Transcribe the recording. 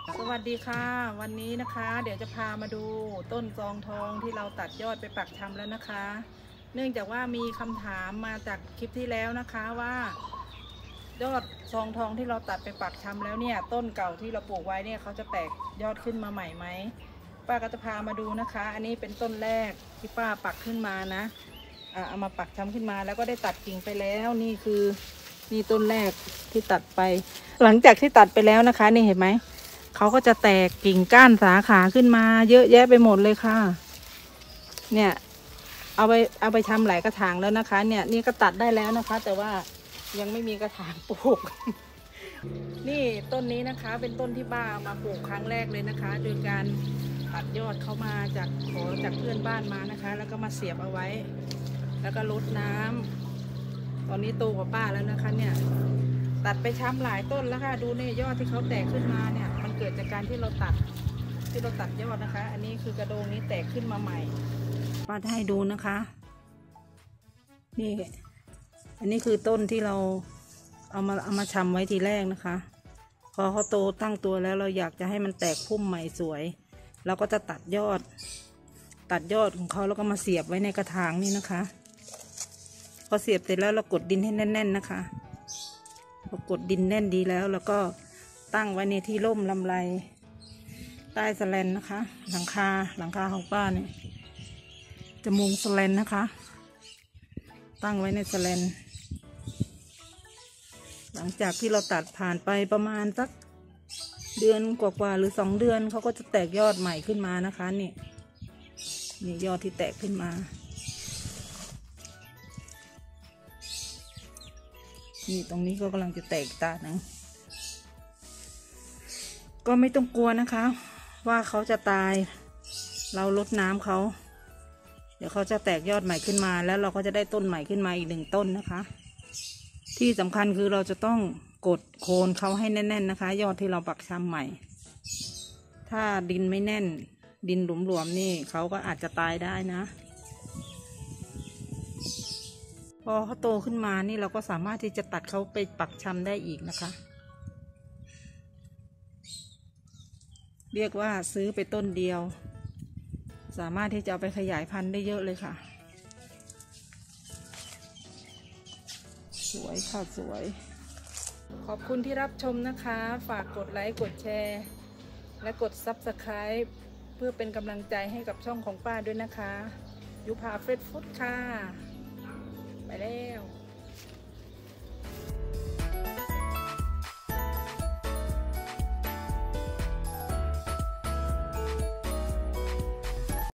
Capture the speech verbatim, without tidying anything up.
สวัสดีค่ะวันนี้นะคะเดี๋ยวจะพามาดูต้นซองทองที่เราตัดยอดไปปักชำแล้วนะคะ เนื่องจากว่ามีคำถามมาจากคลิปที่แล้วนะคะว่ายอดซองทองที่เราตัดไปปักชำแล้วเนี่ยต้นเก่าที่เราปลูกไว้เนี่ยเขาจะแตกยอดขึ้นมาใหม่ไหมป้าก็จะพามาดูนะคะ อันนี้เป็นต้นแรกที่ป้าปักขึ้นมานะเอามาปักชำขึ้นมาแล้วก็ได้ตัดกิ่งไปแล้วนี่คือนี่ต้นแรกที่ตัดไปหลังจากที่ตัดไปแล้วนะคะนี่เห็นไหมเขาก็จะแตกกิ่งก้านสาขาขึ้นมาเยอะแยะไปหมดเลยค่ะเนี่ยเอาไปเอาไปทำหลายกระถางแล้วนะคะเนี่ยนี่ก็ตัดได้แล้วนะคะแต่ว่ายังไม่มีกระถางปลูก นี่ต้นนี้นะคะเป็นต้นที่ป้ามาปลูกครั้งแรกเลยนะคะโดยการตัดยอดเขามาจากขอจากเพื่อนบ้านมานะคะแล้วก็มาเสียบเอาไว้แล้วก็รดน้ำตอนนี้โตกว่าป้าแล้วนะคะเนี่ยตัดไปช้ำหลายต้นแล้วค่ะดูเนี่ยยอดที่เขาแตกขึ้นมาเนี่ยมันเกิดจากการที่เราตัดที่เราตัดยอดนะคะอันนี้คือกระโดงนี้แตกขึ้นมาใหม่ป้าจะให้ดูนะคะนี่อันนี้คือต้นที่เราเอามาเอามาชำไว้ทีแรกนะคะพอเขาโตตั้งตัวแล้วเราอยากจะให้มันแตกพุ่มใหม่สวยเราก็จะตัดยอดตัดยอดของเขาแล้วก็มาเสียบไว้ในกระถางนี่นะคะพอเสียบเสร็จแล้วเรากดดินให้แน่นๆนะคะพอกดดินแน่นดีแล้วแล้วก็ตั้งไว้ในที่ร่มลำไรใต้สแลนนะคะหลังคาหลังคาของป้าเนี่ยจะมุงสแลนนะคะตั้งไว้ในสแลนหลังจากที่เราตัดผ่านไปประมาณสักเดือนกว่าๆหรือสองเดือนเขาก็จะแตกยอดใหม่ขึ้นมานะคะนี่นี่ยอดที่แตกขึ้นมานี่ตรงนี้ก็กำลังจะแตกตาหนังก็ไม่ต้องกลัวนะคะว่าเขาจะตายเราลดน้ำเขาเดี๋ยวเขาจะแตกยอดใหม่ขึ้นมาแล้วเราก็จะได้ต้นใหม่ขึ้นมาอีกหนึ่งต้นนะคะที่สำคัญคือเราจะต้องกดโคนเขาให้แน่นๆนะคะยอดที่เราปักชำใหม่ถ้าดินไม่แน่นดินหลวมๆนี่เขาก็อาจจะตายได้นะพอเขาโตขึ้นมานี่เราก็สามารถที่จะตัดเขาไปปักชำได้อีกนะคะเรียกว่าซื้อไปต้นเดียวสามารถที่จะเอาไปขยายพันธุ์ได้เยอะเลยค่ะสวยค่ะสวยขอบคุณที่รับชมนะคะฝากกดไลค์กดแชร์และกด ซับสไครบ์ เพื่อเป็นกำลังใจให้กับช่องของป้าด้วยนะคะยุพาเฟซฟุตค่ะไปแล้ว